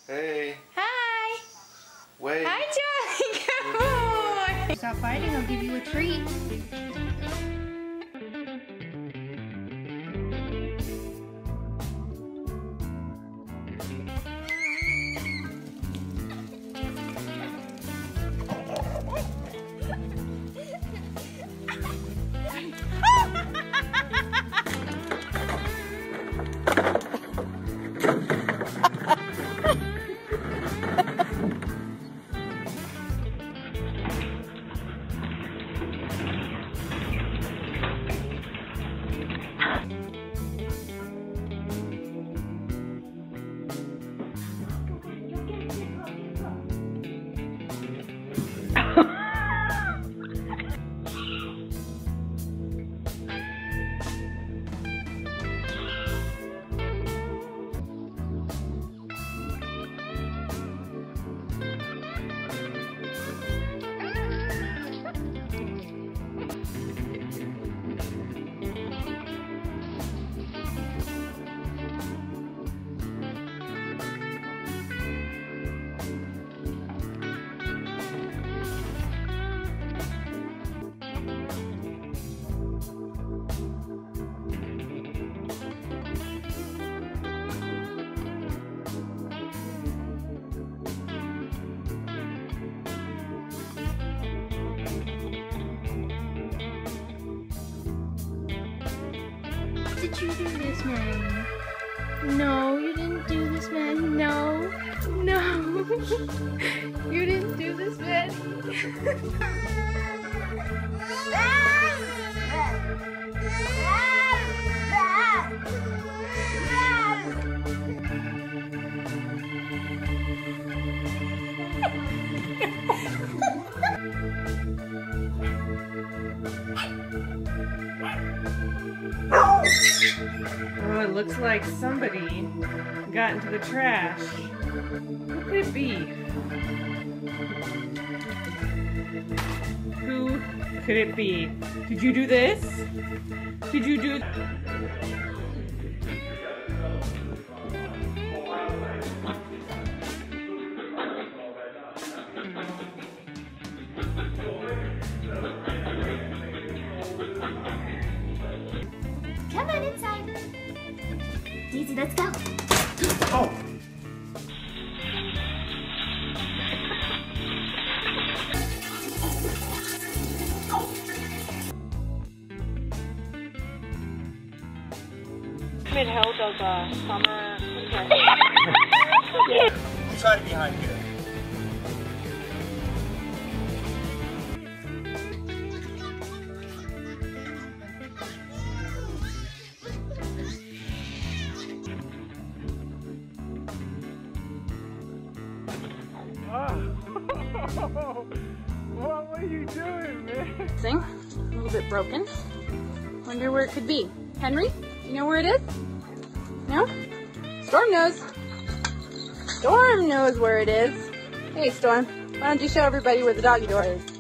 Hey. Hi. Wait. Hi, Charlie. Good boy. Stop fighting. I'll give you a treat. Did you do this, man? No, you didn't do this, man. No. No. You didn't do this, man. Oh, it looks like somebody got into the trash. Who could it be? Who could it be? Did you do this? Did you do... Come on inside. Daisy, let's go. Oh. Mid-held of summer... Who's hiding behind here? What were you doing, man? Thing, a little bit broken. Wonder where it could be. Henry, you know where it is? No? Storm knows. Storm knows where it is. Hey, Storm, why don't you show everybody where the doggy door is?